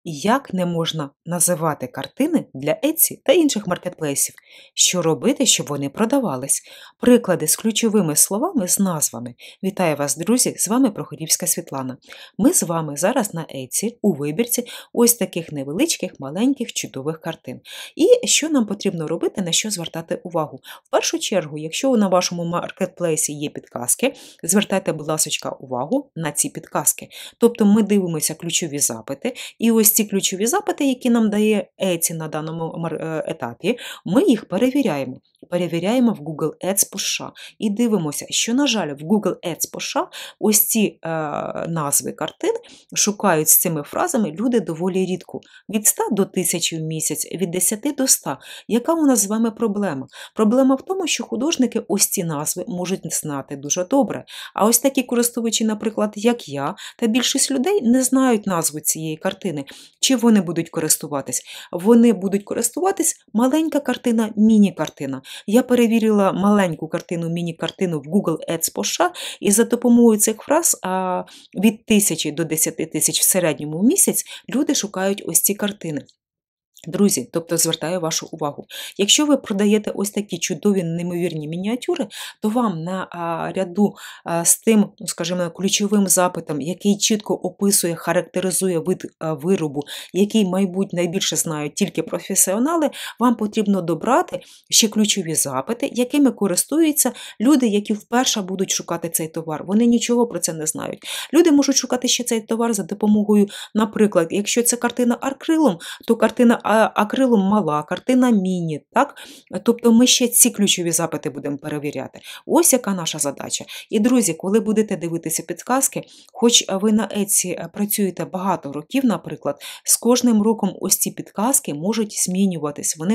Як не можна називати картини для Etsy та інших маркетплейсів? Що робити, щоб вони продавались? Приклади з ключовими словами з назвами. Вітаю вас, друзі! З вами Прохорівська Світлана. Ми з вами зараз на Etsy у вибірці ось таких невеличких, маленьких, чудових картин. І що нам потрібно робити, на що звертати увагу? В першу чергу, якщо на вашому маркетплейсі є підказки, звертайте, будь ласка, увагу на ці підказки. Тобто ми дивимося ключові запити, і ось ці ключові запити, які нам дає Etsy на даному етапі, ми їх перевіряємо. Перевіряємо в Google Ads по США. І дивимося, що, на жаль, в Google Ads по США ось ці назви картин шукають з цими фразами люди доволі рідко. Від 100 до 1000 в місяць, від 10 до 100. Яка у нас з вами проблема? Проблема в тому, що художники ось ці назви можуть знати дуже добре. А ось такі користувачі, наприклад, як я, та більшість людей не знають назву цієї картини. Чи вони будуть користуватись? Вони будуть користуватись маленька картина, міні-картина. Я перевірила маленьку картину, міні-картину в Google Ads по США, і за допомогою цих фраз від 1000 до 10 тисяч в середньому в місяць люди шукають ось ці картини. Друзі, тобто звертаю вашу увагу. Якщо ви продаєте ось такі чудові, неймовірні мініатюри, то вам на ряду з тим, скажімо, ключовим запитом, який чітко описує, характеризує вид виробу, який, мабуть, найбільше знають тільки професіонали, вам потрібно добрати ще ключові запити, якими користуються люди, які вперше будуть шукати цей товар. Вони нічого про це не знають. Люди можуть шукати ще цей товар за допомогою, наприклад, якщо це картина акрилом, то картина акрилом мала, картина міні, так? Тобто ми ще ці ключові запити будемо перевіряти. Ось яка наша задача. І, друзі, коли будете дивитися підказки, хоч ви на Etsy працюєте багато років, наприклад, з кожним роком ось ці підказки можуть змінюватись, вони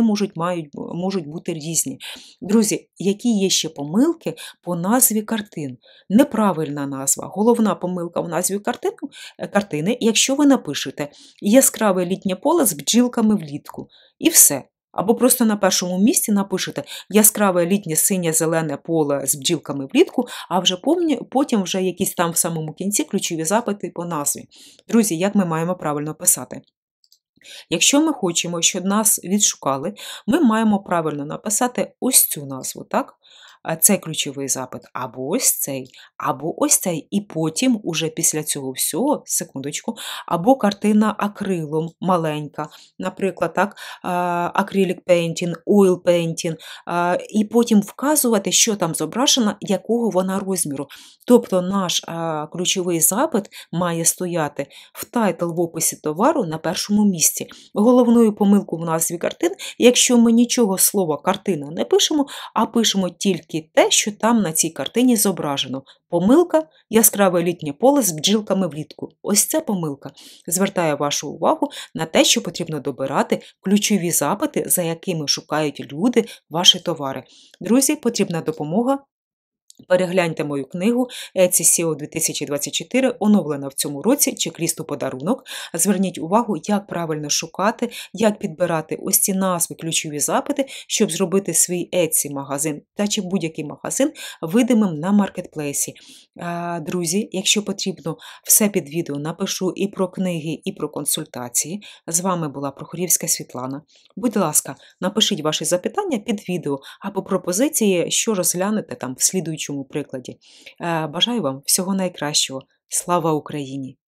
можуть бути різні. Друзі, які є ще помилки по назві картин? Неправильна назва. Головна помилка в назві картини, якщо ви напишете «яскраве літнє поле з бджілками влітку» і все. Або просто на першому місці напишете «яскраве літнє синє-зелене поле з бджілками влітку», а вже потім вже якісь там в самому кінці ключові запити по назві. Друзі, як ми маємо правильно писати? Якщо ми хочемо, щоб нас відшукали, ми маємо правильно написати ось цю назву, так? Це ключовий запит, або ось цей, і потім, уже після цього всього, секундочку, або картина акрилом маленька, наприклад, так, acrylic painting, oil painting, і потім вказувати, що там зображено, якого вона розміру. Тобто наш ключовий запит має стояти в тайтл, в описі товару на першому місці. Головною помилкою в назві картин, якщо ми нічого слова «картина» не пишемо, а пишемо тільки те, що там на цій картині зображено. Помилка – яскраве літнє поле з бджілками влітку. Ось це помилка. Звертаю вашу увагу на те, що потрібно добирати ключові запити, за якими шукають люди ваші товари. Друзі, потрібна допомога. Перегляньте мою книгу Etsy SEO 2024, оновлена в цьому році, чек-ліст у подарунок. Зверніть увагу, як правильно шукати, як підбирати ось ці назви, ключові запити, щоб зробити свій Etsy-магазин та чи будь-який магазин видимим на маркетплейсі. Друзі, якщо потрібно, все під відео напишу і про книги, і про консультації. З вами була Прохорівська Світлана. Будь ласка, напишіть ваші запитання під відео або пропозиції, що розглянете там в слідуючому прикладі. Бажаю вам всього найкращого. Слава Україні!